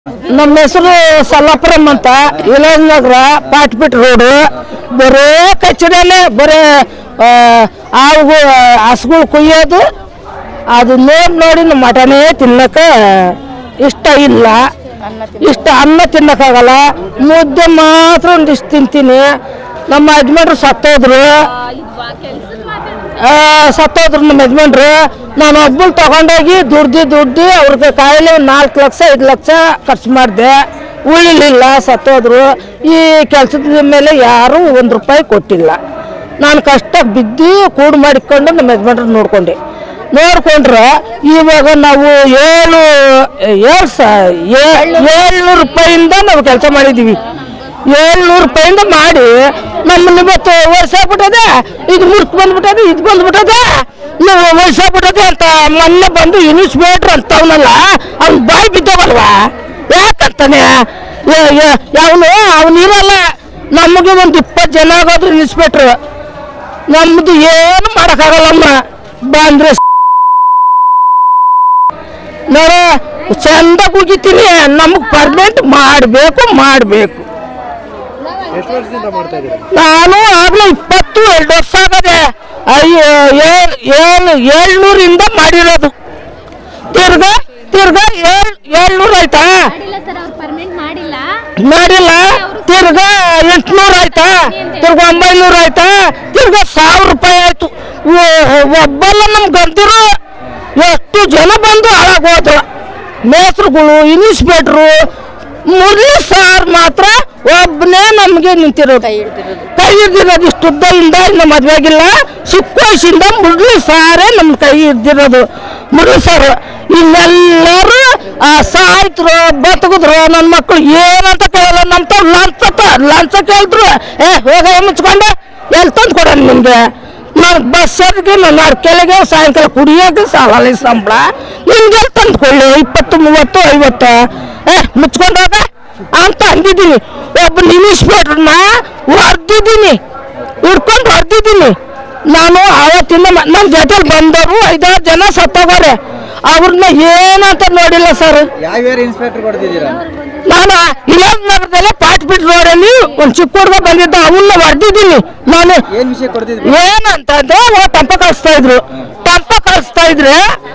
ನಮ್ಮ ಹೆಸರು ಸಲ್ಲಾಪುರಂ ಅಂತ ಇಲಾಜ್ನಗರ ಪಾಟ್ಬಿಟ್ ರೋಡ್ ಬರೇ ಕಚಡನೆ ಬರೇ ಹಸುಗಳು ಕುಯ್ಯೋದು ಅದು ನೋಡಿ ಮಟನೇ ತಿನ್ನಕ ಇಷ್ಟ ಇಲ್ಲ ಇಷ್ಟ ಅನ್ನ ತಿನ್ನಕ್ಕಾಗಲ್ಲ ಮುದ್ದೆ ಮಾತ್ರ ಒಂದಿಷ್ಟು ತಿಂತೀನಿ ನಮ್ಮ ಯಜಮಾನ್ರು ಸತ್ತೋದ್ರು ನಮ್ಮ ಯಜಮಾನ್ರು ನಾನು ಒಬ್ಬಳು ತಗೊಂಡೋಗಿ ದುಡ್ದು ಅವ್ರಿಗೆ ಕಾಯಿಲೆ 4 ಲಕ್ಷ 5 ಲಕ್ಷ ಖರ್ಚು ಮಾಡಿದೆ ಉಳಿಲಿಲ್ಲ ಸತ್ತೋದ್ರು ಈ ಕೆಲಸದ ಮೇಲೆ ಯಾರೂ ₹1 ಕೊಟ್ಟಿಲ್ಲ ನಾನು ಕಷ್ಟ ಬಿದ್ದು ಕೂಡು ಮಾಡಿಕೊಂಡು ನಮ್ಮ ಯಜಮಾನ್ರು ನೋಡ್ಕೊಂಡ್ರೆ ಇವಾಗ ನಾವು 700 ರೂಪಾಯಿಂದ ನಾವು ಕೆಲಸ ಮಾಡಿದ್ದೀವಿ 700 ರೂಪಾಯಿಂದ ಮಾಡಿ ನಮ್ಮನ್ನ ಇವತ್ತು ವಯಸ್ಸಾಗ್ಬಿಟ್ಟದೆ ಇದು ಮುರ್ಕ್ ಬಂದ್ಬಿಟ್ಟದೆ ಇದು ಬಂದ್ಬಿಟ್ಟದೆ ನೀವು ವಯಸ್ಸಾಗ್ಬಿಟ್ಟದೆ ಅಂತ ಮೊನ್ನೆ ಬಂದು ಇನಿಸ್ಬೇಡ್ರಿ ಅಂತವನಲ್ಲ ಅವ್ನು ಬಾಯಿ ಬಿದ್ದವಲ್ವಾ ಯಾಕಂತಾನೆ ಅವನಿರಲ್ಲ ನಮಗೆ ಒಂದು 20 ಜನ ಆಗೋದ್ರು ಇನಿಸ್ಬಿಟ್ರು ನಮ್ದು ಏನು ಮಾಡೋಕ್ಕಾಗಲ್ಲಮ್ಮ ಬಂದ್ರೆ ನಾನು ಚಂದ ಕುಗಿತೀನಿ ನಮಗೆ ಪರ್ಮನೆಂಟ್ ಮಾಡಬೇಕು ನಾನು ಆಗ್ಲೂ 22 ವರ್ಷ ಆಗದೆ 700 ಮಾಡಿರೋದು ತಿರ್ಗಾ 700 ಆಯ್ತಾ ಮಾಡಿಲ್ಲ ತಿರ್ಗಾ 800 ಆಯ್ತಾ ತಿರ್ಗಾ 900 ಆಯ್ತಾ ತಿರ್ಗಾ 1000 ರೂಪಾಯಿ ಆಯ್ತು ಒಬ್ಬಲ್ಲ ನಮ್ ಗಂದಿರು ಎಷ್ಟು ಜನ ಬಂದು ಹಾಳಾಗೋದ್ರು ಮೇಸ್ರುಗಳು ಇನಿಸ್ಬೇಡ್ರು ಮುರಳಿ ಸಾರ್ ಮಾತ್ರ ಒಬ್ಬನೇ ನಮಗೆ ನಿಂತಿರೋದು ಕೈ ಹಿಡ್ದಿರೋದು ಇಷ್ಟು ಉದ್ದದಿಂದ ಇನ್ನು ಮದುವೆ ಆಗಿಲ್ಲ ಚಿಕ್ಕ ವಯಸ್ಸಿಂದ ಮುರಳಿ ಸಾರೇ ನಮ್ಮ ಕೈ ಹಿಡ್ದಿರೋದು ಮುರಳಿ ಸಾರು ಇನ್ನೆಲ್ಲರೂ ಸಾಯ್ತರು ಬದುಕಿದ್ರು ನನ್ನ ಮಕ್ಕಳು ಏನಂತ ಕೇಳಲ್ಲ ನಮ್ಮ ತಾವ್ ಲಂಚ ಕೇಳಿದ್ರು ಹೋಗ ಮುಚ್ಕೊಂಡು ಎಲ್ಲಿ ತಂದು ಕೊಡೋಣ ನಿಮ್ಗೆ ನಾನು ಬಸ್ಸಿಗೆ ನಾನು ಕೆಳಗೆ ಸಾಯಂಕಾಲ ಕುಡಿಯೋಕೆ ಸಾಲಲ್ಲ ಸಂಬಳ ನಿಮ್ಗೆ ತಂದ್ಕೊಳ್ಳಿ 20 30 50 ಮುಚ್ಕೊಂಡೋಗ ಅಂತ ಅಂದಿದ್ದೀನಿ ಒಬ್ಬ ಇನಿಸ್ಬೇಡ್ರನ್ನ ಹೊಡೆದಿದ್ದೀನಿ ಹೊಡೆದಿದ್ದೀನಿ ನಾನು ಆವತ್ತಿಂದ ನನ್ನ ಜೊತೆಲಿ ಬಂದವರು 5-6 ಜನ ಸತ್ತೋಗಾರೆ ಅವ್ರನ್ನ ಏನಂತ ನೋಡಿಲ್ಲ ಸರ್ ನಾನು ಇಲಾಜ್ನಗರದಲ್ಲೇ ಪಾಟ್ಬಿಟ್ ರೋಡಲ್ಲಿ ಒಂದು ಚಿಕ್ಕ ಹುಡುಗ ಬಂದಿದ್ದ ಅವನ್ನ ಹೊಡೆದಿದ್ದೀನಿ ನಾನು ಏನಂತಂದ್ರೆ ಟಂಪ ಕಳಿಸ್ತಾ ಇದ್ರೆ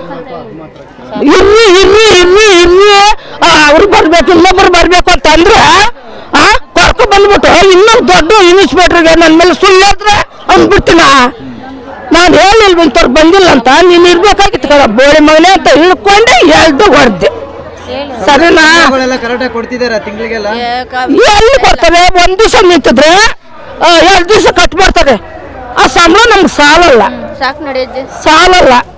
ಇರ್ರಿ ಅವ್ರು ಬರ್ಬೇಕು ಇನ್ನೊಬ್ರು ಬರ್ಬೇಕು ಅಂತಂದ್ರೆ ಕರ್ಕೊ ಬಂದ್ಬಿಟ್ಟು ಇನ್ನೊಂದು ದೊಡ್ಡ ಇನಿಸ್ಬೇಟ್ರಿಗೆ ನನ್ನ ಮೇಲೆ ಸುಳ್ಳು ಹೇಳಿದ್ರೆ ಅವ್ನು ಬಿಡ್ತೀನ ನಾನು ಹೇಳಿಲ್ವ ಇಂಥವ್ರು ಬಂದಿಲ್ಲ ಅಂತ ನೀನು ಇರ್ಬೇಕಾಗಿತ್ತು ಕದ ಬೋಳಿ ಮಗನೆ ಅಂತ ಇಳ್ಕೊಂಡೆ 2 ಹೊಡೆದೆ ಸರಿನಾ ಎಲ್ಲಿ ಕೊಡ್ತಾರೆ 1 ದಿವಸ ನಿಂತಿದ್ರೆ 2 ದಿವಸ ಕಟ್ ಮಾಡ್ತಾರೆ ಆ ಸಂಬಳ ನಮ್ಗೆ ಸಾಲಲ್ಲ